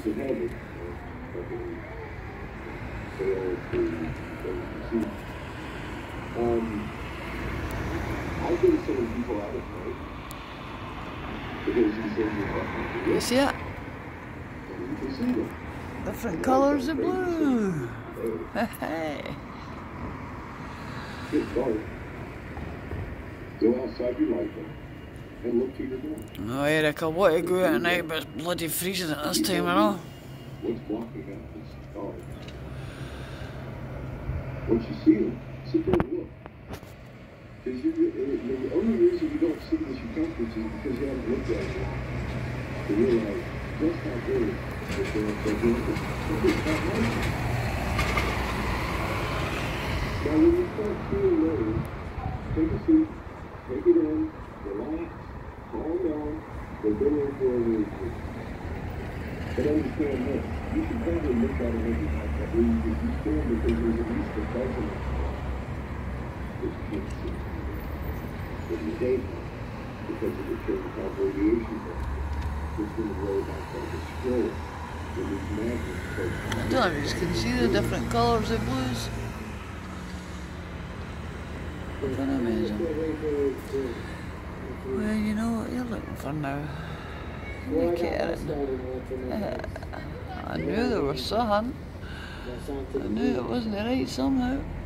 You see it? Different colours of blue. Hey. Go outside your light and look to your door. Oh, Eric, I want to go out at night, but it's bloody freezing at this time, I know. What's blocking out this dark? Once you see them, sit there and look. Because the only reason you don't see the circumference is because you haven't looked at it long. To realize just how good they're doing this. Now, when you start seeing those, take a seat, take it in, relax, calm down. They've been in for a reason. But understand this, you should probably look at it every night. That means if you stand because there's at least a dozen of them that you can't see. But in the daytime, because of the change-out radiation factor, it's going to roll back like a scroll. With these magnets. I don't know if you can see the different colours of blues. It's amazing. Well, you know what you're looking for now. You caring. I knew there was something. I knew it wasn't right somehow.